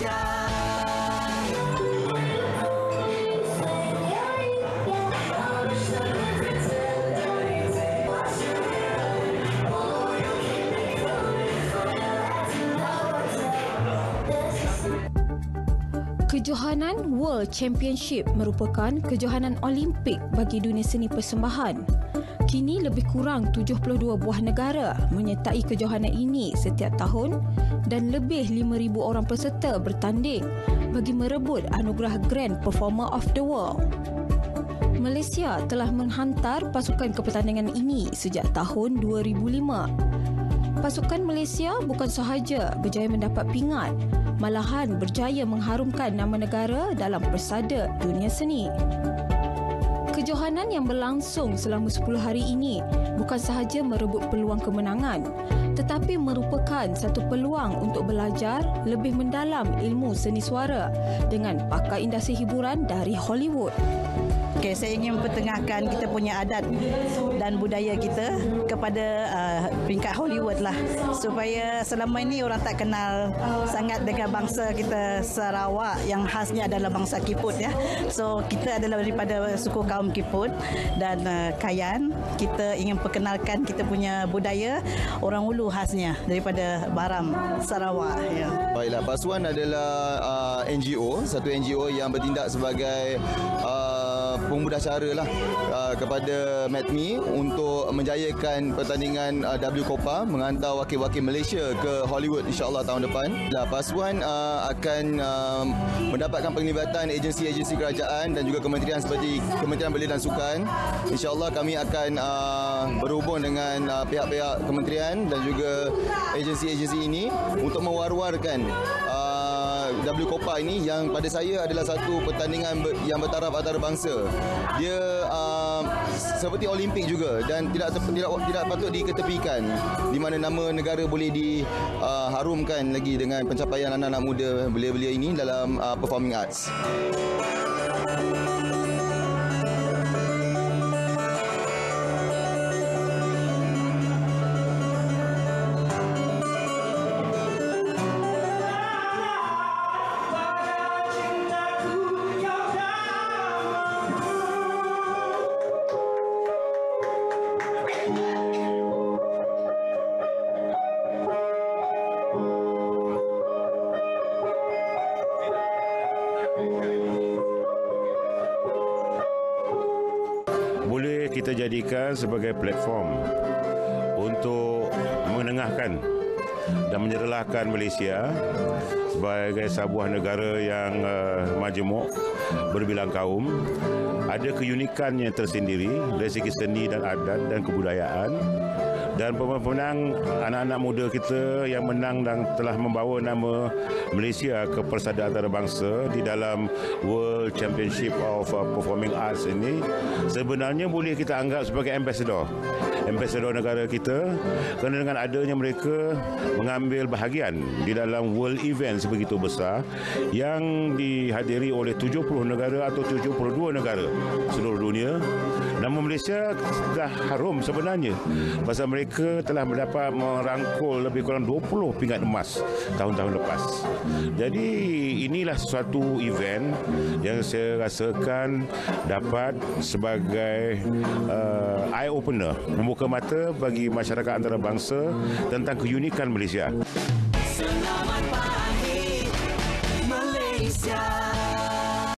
Malaysia. Kejohanan World Championship merupakan kejohanan Olimpik bagi dunia seni persembahan. Kini lebih kurang 72 buah negara menyertai kejohanan ini setiap tahun dan lebih 5,000 orang peserta bertanding bagi merebut anugerah Grand Performer of the World. Malaysia telah menghantar pasukan ke pertandingan ini sejak tahun 2005. Pasukan Malaysia bukan sahaja berjaya mendapat pingat, malahan berjaya mengharumkan nama negara dalam persada dunia seni. Kejohanan yang berlangsung selama 10 hari ini bukan sahaja merebut peluang kemenangan, tetapi merupakan satu peluang untuk belajar lebih mendalam ilmu seni suara dengan pakar industri hiburan dari Hollywood. Okay, saya ingin mempertengahkan kita punya adat dan budaya kita kepada peringkat Hollywood lah, supaya selama ini orang tak kenal sangat dengan bangsa kita Sarawak yang khasnya adalah bangsa Kiput ya. So kita adalah daripada suku kaum Kiput dan Kayan. Kita ingin perkenalkan kita punya budaya orang Ulu khasnya daripada Baram Sarawak ya. Baiklah, Pasuan adalah NGO, satu NGO yang bertindak sebagai pemudah cara lah kepada MATMI untuk menjayakan pertandingan W Copa, menghantar wakil-wakil Malaysia ke Hollywood insya-Allah tahun depan. Pasuan akan mendapatkan penglibatan agensi-agensi kerajaan dan juga kementerian seperti Kementerian Belia dan Sukan. Insya-Allah kami akan berhubung dengan pihak-pihak kementerian dan juga agensi-agensi ini untuk mewar-warkan W Copa ini yang pada saya adalah satu pertandingan yang bertaraf antarabangsa. Dia seperti Olimpik juga dan tidak patut diketepikan, di mana nama negara boleh diharumkan lagi dengan pencapaian anak-anak muda belia-belia ini dalam performing arts. Boleh kita jadikan sebagai platform untuk menengahkan dan menyerlahkan Malaysia sebagai sebuah negara yang majmuk berbilang kaum, ada keunikannya tersendiri dari segi seni dan adat dan kebudayaan. Dan pemenang anak-anak muda kita yang menang dan telah membawa nama Malaysia ke persada antarabangsa di dalam World Championship of Performing Arts ini sebenarnya boleh kita anggap sebagai ambassador negara kita, kerana dengan adanya mereka mengambil bahagian di dalam world event sebegitu besar yang dihadiri oleh 70 negara atau 72 negara seluruh dunia. Nama Malaysia dah harum sebenarnya pasal mereka telah mendapat merangkul lebih kurang 20 pingat emas tahun-tahun lepas. Jadi inilah suatu event yang saya rasakan dapat sebagai eye opener, membuka mata bagi masyarakat antarabangsa tentang keunikan Malaysia. Selamat pagi Malaysia.